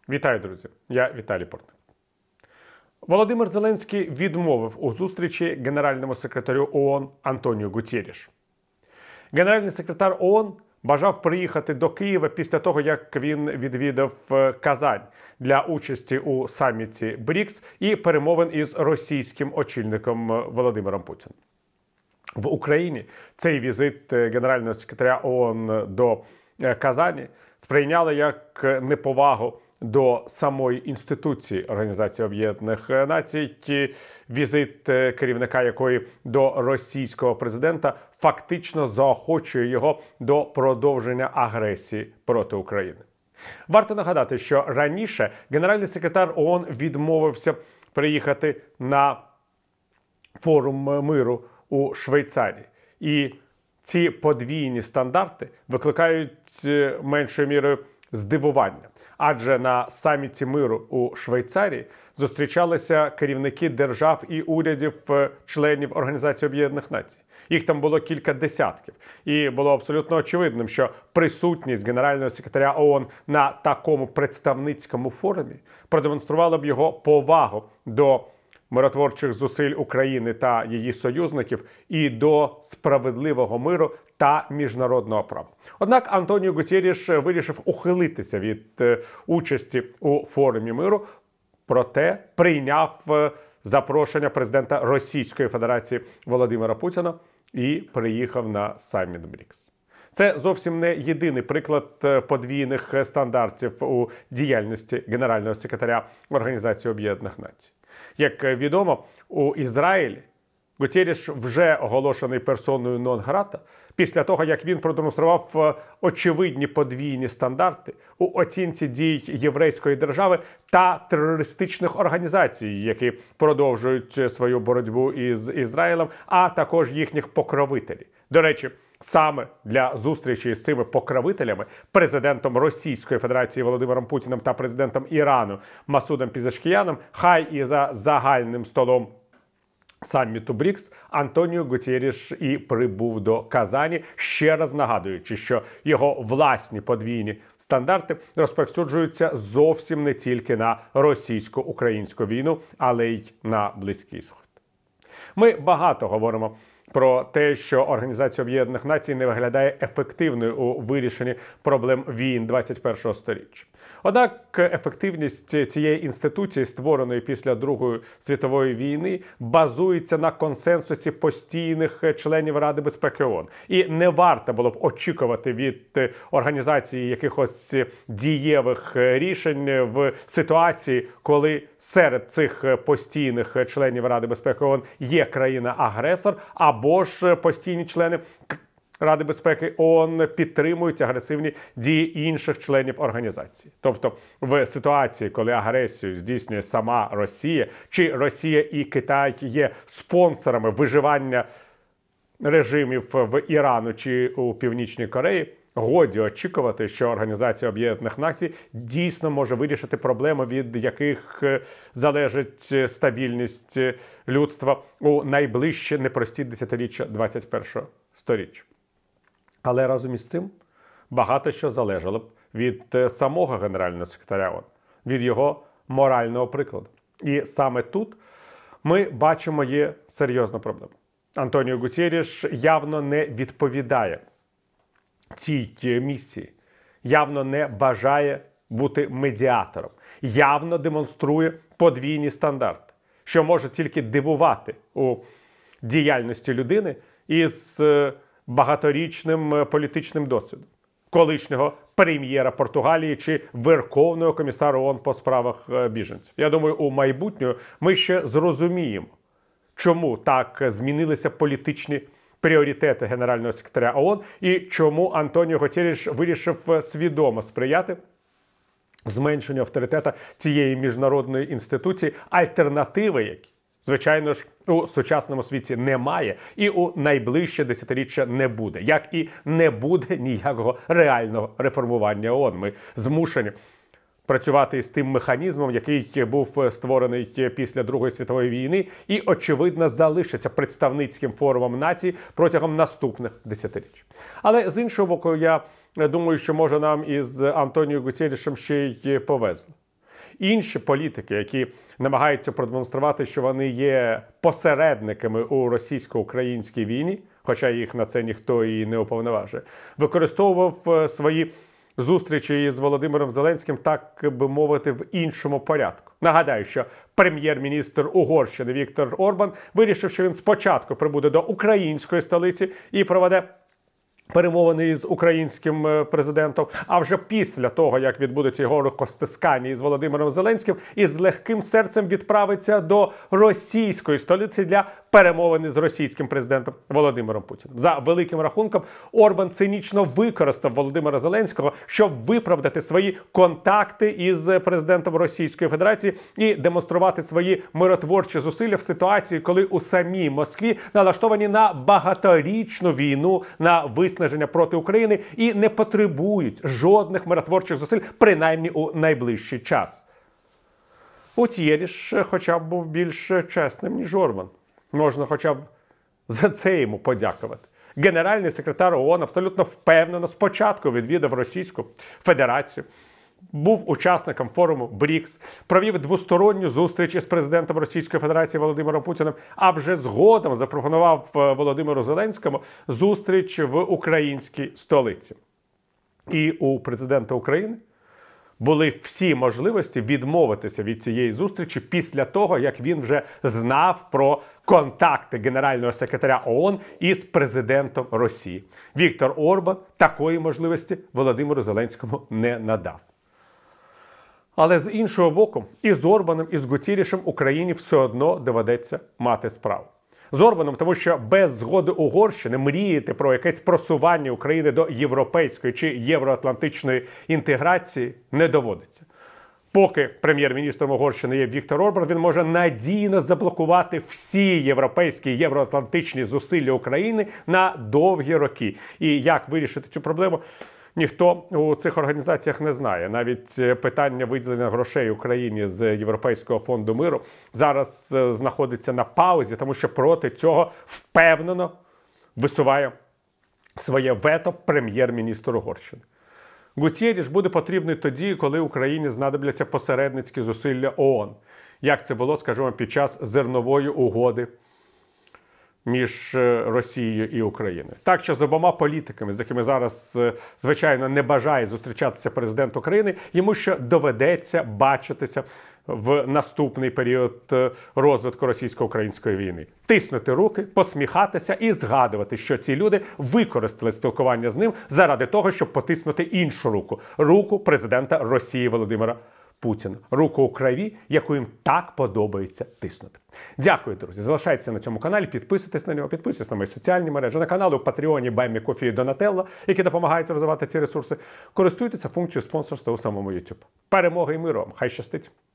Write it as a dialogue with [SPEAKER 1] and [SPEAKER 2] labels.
[SPEAKER 1] Вітаю, друзі! Я Віталій Портник. Володимир Зеленський відмовив у зустрічі генеральному секретарю ООН Антоніу Гутєрішу. Генеральний секретар ООН бажав приїхати до Києва після того, як він відвідав Казань для участі у саміті БРІКС і перемовин із російським очільником Володимиром Путіним. В Україні цей візит генерального секретаря ООН до Казані сприйняли як неповагу до самої інституції Організації Об'єднаних Націй, візит керівника якої до російського президента фактично заохочує його до продовження агресії проти України. Варто нагадати, що раніше генеральний секретар ООН відмовився приїхати на форум миру у Швейцарії. І ці подвійні стандарти викликають меншою мірою здивування. Адже на саміті миру у Швейцарії зустрічалися керівники держав і урядів членів Організації Об'єднаних Націй. Їх там було кілька десятків. І було абсолютно очевидним, що присутність генерального секретаря ООН на такому представницькому форумі продемонструвала б його повагу до миротворчих зусиль України та її союзників і до справедливого миру та міжнародного права. Однак Антоніу Гутєріш вирішив ухилитися від участі у форумі миру, проте прийняв запрошення президента Російської Федерації Володимира Путіна і приїхав на саміт БРІКС. Це зовсім не єдиний приклад подвійних стандартів у діяльності генерального секретаря Організації Об'єднаних Націй. Як відомо, у Ізраїлі Гутєріш вже оголошений персоною нон-грата після того, як він продемонстрував очевидні подвійні стандарти у оцінці дій єврейської держави та терористичних організацій, які продовжують свою боротьбу із Ізраїлем, а також їхніх покровителів. До речі, саме для зустрічі з цими покровителями, президентом Російської Федерації Володимиром Путіним та президентом Ірану Масудом Пезешкіаном, хай і за загальним столом саміту БРІКС, Антоніу Гутєріш і прибув до Казані, ще раз нагадуючи, що його власні подвійні стандарти розповсюджуються зовсім не тільки на російсько-українську війну, але й на Близький Схід. Ми багато говоримо про те, що Організація Об'єднаних Націй не виглядає ефективною у вирішенні проблем війн 21-го сторіччя. Однак ефективність цієї інституції, створеної після Другої світової війни, базується на консенсусі постійних членів Ради безпеки ООН. І не варто було б очікувати від організації якихось дієвих рішень в ситуації, коли серед цих постійних членів Ради безпеки ООН є країна-агресор, або ж постійні члени Ради безпеки ООН підтримують агресивні дії інших членів організації. Тобто в ситуації, коли агресію здійснює сама Росія, чи Росія і Китай є спонсорами виживання режимів в Ірану чи у Північній Кореї, годі очікувати, що Організація Об'єднаних Націй дійсно може вирішити проблеми, від яких залежить стабільність людства у найближчі непрості десятиріччя 21-го сторіччя. Але разом із цим багато що залежало б від самого генерального секретаря ООН, від його морального прикладу. І саме тут ми бачимо є серйозна проблема. Антоніу Гутєріш явно не відповідає цій місії, явно не бажає бути медіатором, явно демонструє подвійні стандарти, що може тільки дивувати у діяльності людини із багаторічним політичним досвідом, колишнього прем'єра Португалії чи Верховного комісара ООН по справах біженців. Я думаю, у майбутньому ми ще зрозуміємо, чому так змінилися політичні пріоритети генерального секретаря ООН і чому Антоніу Гутєріш вирішив свідомо сприяти зменшенню авторитету цієї міжнародної інституції, альтернативи які, звичайно ж, у сучасному світі немає і у найближче десятиріччя не буде. Як і не буде ніякого реального реформування ООН. Ми змушені працювати з тим механізмом, який був створений після Другої світової війни і, очевидно, залишиться представницьким форумом націй протягом наступних десятиріч. Але, з іншого боку, я думаю, що може нам із Антоніу Гутєрішем ще й повезло. інші політики, які намагаються продемонструвати, що вони є посередниками у російсько-українській війні, хоча їх на це ніхто і не уповноважує, використовував свої зустрічі з Володимиром Зеленським, так би мовити, в іншому порядку. Нагадаю, що прем'єр-міністр Угорщини Віктор Орбан вирішив, що він спочатку прибуде до української столиці і проведе перемовини із українським президентом, а вже після того, як відбудеться його рукостискання із Володимиром Зеленським, із легким серцем відправиться до російської столиці для перемовини з російським президентом Володимиром Путіним. За великим рахунком, Орбан цинічно використав Володимира Зеленського, щоб виправдати свої контакти із президентом Російської Федерації і демонструвати свої миротворчі зусилля в ситуації, коли у самій Москві налаштовані на багаторічну війну, на виснаження проти України і не потребують жодних миротворчих зусиль, принаймні у найближчий час. Гутєріш хоча б був більш чесним, ніж Орбан. Можна хоча б за це йому подякувати. Генеральний секретар ООН абсолютно впевнено спочатку відвідав Російську Федерацію, був учасником форуму БРІКС, провів двосторонню зустріч із президентом Російської Федерації Володимиром Путіним, а вже згодом запропонував Володимиру Зеленському зустріч в українській столиці. І у президента України були всі можливості відмовитися від цієї зустрічі після того, як він вже знав про контакти генерального секретаря ООН із президентом Росії. Віктор Орбан такої можливості Володимиру Зеленському не надав. Але з іншого боку, і з Орбаном, і з Гутєрішем Україні все одно доведеться мати справу. З Орбаном, тому що без згоди Угорщини мріяти про якесь просування України до європейської чи євроатлантичної інтеграції не доводиться. Поки прем'єр-міністром Угорщини є Віктор Орбан, він може надійно заблокувати всі європейські, євроатлантичні зусилля України на довгі роки. І як вирішити цю проблему, ніхто у цих організаціях не знає. Навіть питання виділення грошей Україні з Європейського фонду миру зараз знаходиться на паузі, тому що проти цього впевнено висуває своє вето прем'єр-міністр Угорщини. Гутєріш буде потрібний тоді, коли Україні знадобляться посередницькі зусилля ООН. Як це було, скажімо, під час зернової угоди між Росією і Україною. Так що з обома політиками, з якими зараз, звичайно, не бажає зустрічатися президент України, йому ще доведеться бачитися в наступний період розвитку російсько-української війни. Тиснути руки, посміхатися і згадувати, що ці люди використали спілкування з ним заради того, щоб потиснути іншу руку. Руку президента Росії Володимира Путіна. Руку у крові, яку їм так подобається тиснути. Дякую, друзі. Залишайтеся на цьому каналі, підписуйтесь на нього, підписуйтесь на мої соціальні мережі, на канали у Патреоні, Баймі, Кофі і Донателло, які допомагають розвивати ці ресурси. Користуйтеся функцією спонсорства у самому YouTube. Перемоги і миру вам. Хай щастить!